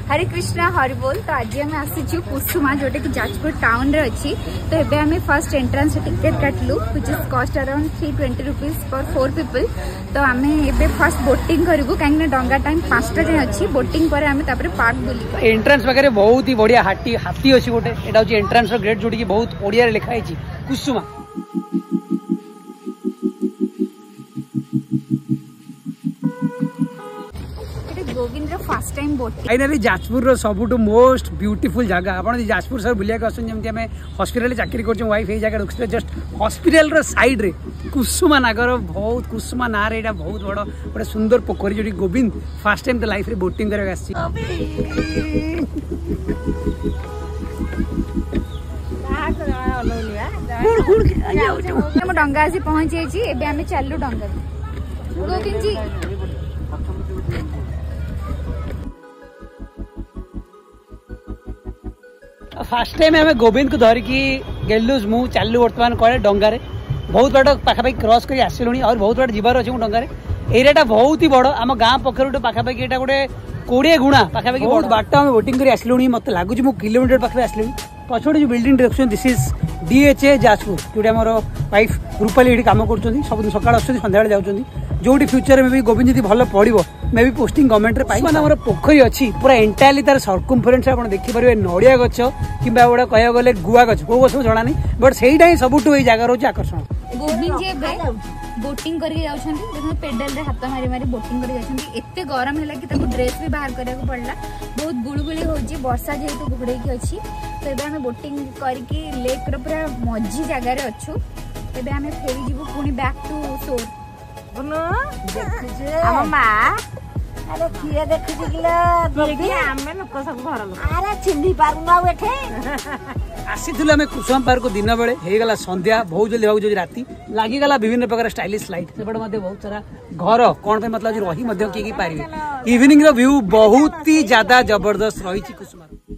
हरे कृष्णा हरि बोल। तो आज आम आसीचु कुसुमा जोटा कि जाजपुर टाउन रे अच्छी। तो एबे आम फर्स्ट एंट्रेंस टिकेट काटलु which is cost around 320 rupees for 4 people. तो आम एबे फर्स्ट बोटिंग करूँ कहीं डंगा टाइम 5टा जाए अच्छी। बोटिंग पर आम पार्क बुली एंट्रेंस वगैरह बहुत ही बढ़िया हाथी अच्छी गोटे यहाँ हूँ एंट्रेंस ग्रेड जोटी की बहुत ओडिया लिखाई कुसुमा। Govind first time boating finally Jajpur सबुठ मोस्ट ब्यूटीफुल जगह आप जाजपुर सर बुलिया आसमें हॉस्पिटल चाकरी कर वाइफ ये जगह रुकते जस्ट हॉस्पिटल साइड रे कुसुमा नागर बहुत कुसुमा ना रे बहुत बड़ गोटे सुंदर पोखरी जो गोविंद फर्स्ट टाइम तो लाइफ रे बोटिंग कर डंगा आसी पहुंची चलू डंगा गोविंद जी। फास्ट टाइम आम गोविंद को धरिकी गेलु मु चलू बर्तमान कड़े डंगारे बहुत बड़ पाखापाखि क्रॉस कर आसलुणी और बहुत बड़ जीवार अच्छे डंगारे एरिया बहुत ही बड़ आम गाँ पखर पाखापाखि यहाँ गोटे 20 गुणा पाखापाखि बहुत बाट आम बोटिंग कर आसलुणी मत लगुच मु किलोमीटर पाखे आसलुणी पछे जो बिल्डिंग देखुं दिस इज DHA जाजपुर जोटा मोर वाइफ रूपाली ये कम कर सब सका सन्ध्या जाऊँगी जो फ्यूचर में भी गोविंद जी भल पड़ो मे भी पोस्टिंग गवर्नमेंट रे पाई आम पोखरी अच्छी पूरा एंटायरली तार सर्कमफरेन्स आप देखिपारे नड़िया गछ कि गोटे कह गले गुआ गछ कौ गछ जाना नहीं बट सहीटा ही सबुठ ये जगह रोचे आकर्षण। गोविंद जी बोटिंग करके जाउछन्ती पेडल रे हाथ मारी मारी बोटिंग करके जाउछन्ती एते गरम हैला कि ताको ड्रेस भी बाहर करिया को पड़ला बहुत गुळगुळी होची वर्षा जेतु घुड़े की अछि। तो एबे हमें बोटिंग करके लेक रो पूरा मज्जी जगह रे अछु। एबे हमें फेरी जीवु पुनी बैक टू शोर बोलो देखिजे हम मा अरे किए देखिजिला बबी आमे लोक सब घर लोक अरे चिन्नी पारु ना बैठे आसीथिलु आमे कुसुम पार्क को दिन बेले हे गला संध्या बहुत जल्दी भाग जो राती लागी गला विभिन्न प्रकार स्टाइलिश लाइट सेपट मध्य बहुत सारा घर कोन पे मतलब रही मध्य की पारिबे इवनिंग रो व्यू बहुत ही ज्यादा जबरदस्त रही कुसुम।